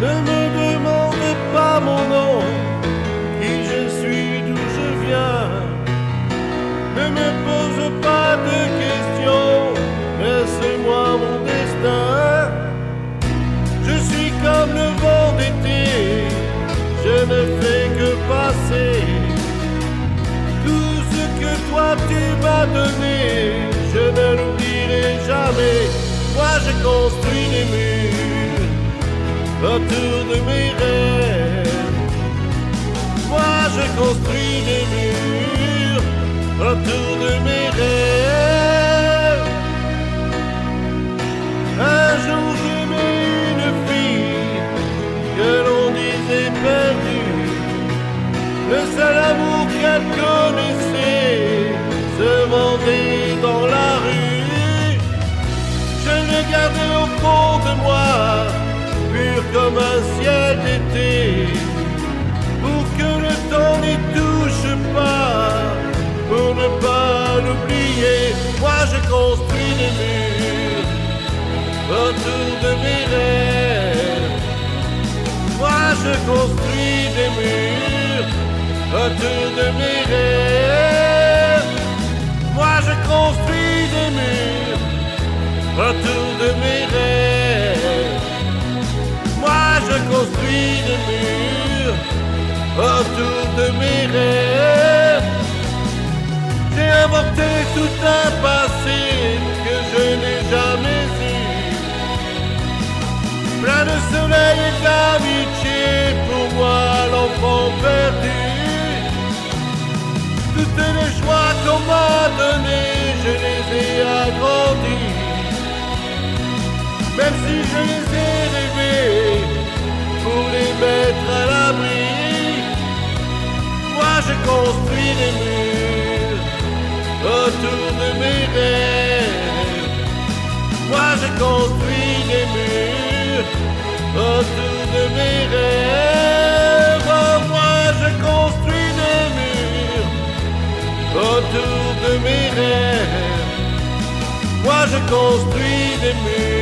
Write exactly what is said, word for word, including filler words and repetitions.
Ne me demande pas mon nom, qui je suis, d'où je viens. Ne me pose pas de questions, laisse-moi mon destin. Je suis comme le vent d'été, je ne fais que passer. Tout ce que toi tu m'as donné, je ne l'oublierai jamais. Moi je construis des murs autour de mes rêves. Moi je construis des murs autour de mes rêves. Un jour j'aimais une fille que l'on disait perdue. Le seul amour qu'elle connaissait se vendait dans la rue. Je l'ai gardé au fond de moi, pur comme un ciel d'été, pour que le temps n'y touche pas, pour ne pas l'oublier. Moi je construis des murs autour de mes rêves. Moi je construis des murs autour de mes rêves. Moi je construis des murs autour de mes rêves. Moi je construis des murs autour de mes rêves. J'ai inventé tout un passé que je n'ai jamais eu, plein de soleil et d'amitié, pour moi l'enfant perdu. Toutes les joies qu'on m'a données, je les ai agrandies. Même si je les ai rêvées pour les mettre à l'abri. Moi je construis des murs autour de mes rêves. Moi je construis des murs autour de mes rêves. Oh, moi je construis des murs autour de mes rêves. Moi je construis des murs